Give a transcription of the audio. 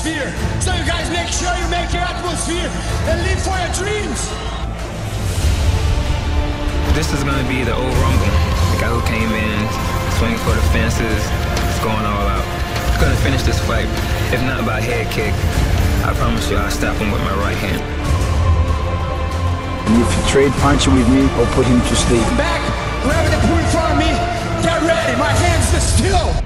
atmosphere. So you guys make sure you make your atmosphere and live for your dreams. This is going to be the old Rumble. The guy who came in, swinging for the fences, is going all out. He's going to finish this fight, if not by head kick. I promise you I'll stop him with my right hand. And if you trade punching with me, I'll put him to sleep. Back, wherever they put in front of me, get ready. My hands are still.